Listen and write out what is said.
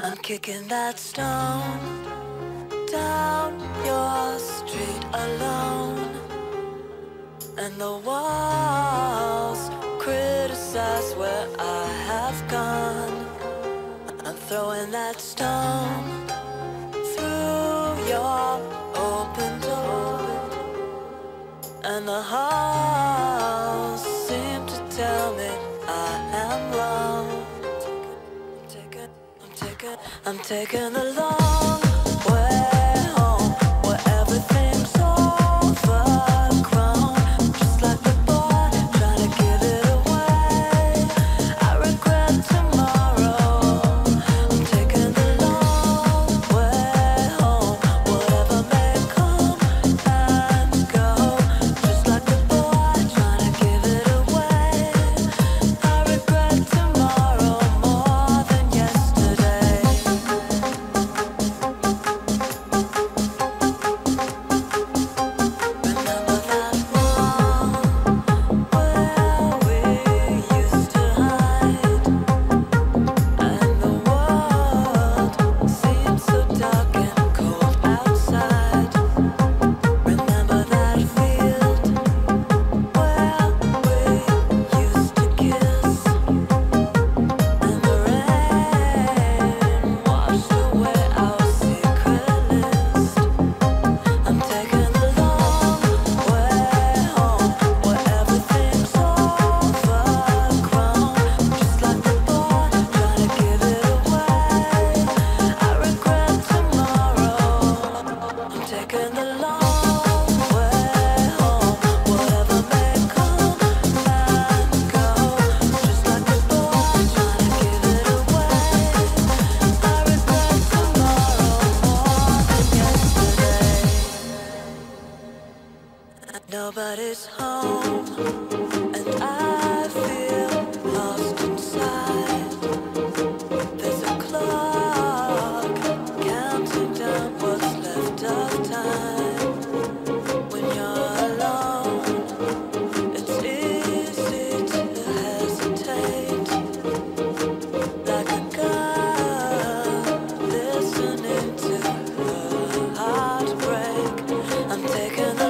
Kicking that stone down your street alone, and the walls criticize where I have gone. I'm throwing that stone through your open door, and the halls seem to tell me I am wrong. I'm taking the long way home, where everything's overgrown. Just like the boy trying to give it away. I regret tomorrow. I'm taking the long way home, whatever may come and go. Just like the boy trying to give it away. I regret tomorrow more than yesterday. Nobody's home, and I feel lost inside. There's a clock counting down what's left of time. When you're alone, it's easy to hesitate. Like a girl listening to her heartbreak. I'm taking the